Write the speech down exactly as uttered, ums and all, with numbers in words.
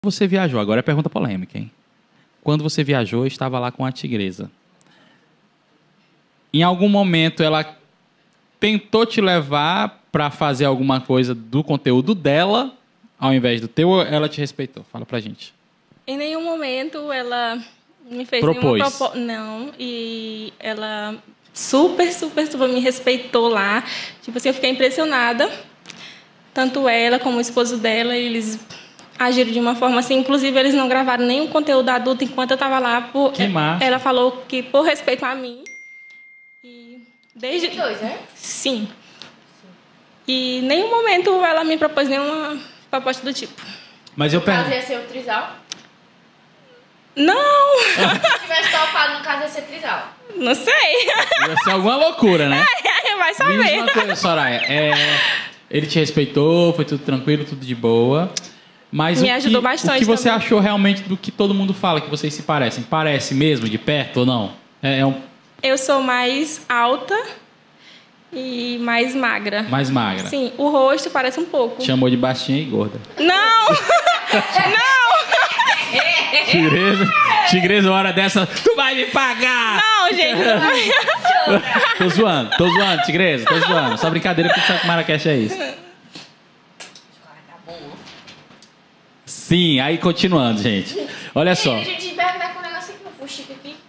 Você viajou, agora é pergunta polêmica, hein? Quando você viajou, estava lá com a tigresa. Em algum momento ela tentou te levar para fazer alguma coisa do conteúdo dela, ao invés do teu, ou ela te respeitou? Fala pra gente. Em nenhum momento ela me fez Propôs. nenhuma proposta. Não, e ela super, super, super me respeitou lá. Tipo assim, eu fiquei impressionada. Tanto ela como o esposo dela, eles agiram de uma forma assim. Inclusive, eles não gravaram nenhum conteúdo adulto enquanto eu estava lá. Por... Que massa. Ela falou que por respeito a mim. E desde... Tem dois, né? Sim. E em nenhum momento ela me propôs nenhuma proposta do tipo. Mas eu No caso pergunto. ia ser o trisal. Não! Se tivesse topado, no caso ia ser trisal. Não sei. Ia ser alguma loucura, né? Vai Diz saber. uma coisa, Soraya. É, ele te respeitou, foi tudo tranquilo, tudo de boa. Mas Me o ajudou que, bastante o que você também. achou realmente do que todo mundo fala que vocês se parecem? Parece mesmo, de perto ou não? É, é um, Eu sou mais alta e mais magra. mais magra. Sim, o rosto parece um pouco. Chamou de baixinha e gorda. Não! Não! Tigresa, tigresa, uma hora dessa, tu vai me pagar! Não, gente. Tô zoando, tô zoando, tigresa, tô zoando. Só brincadeira, porque sabe que Marrakech é isso. Sim, aí continuando, gente. Olha só. A gente vai dar com um negócio aqui, o Chico aqui.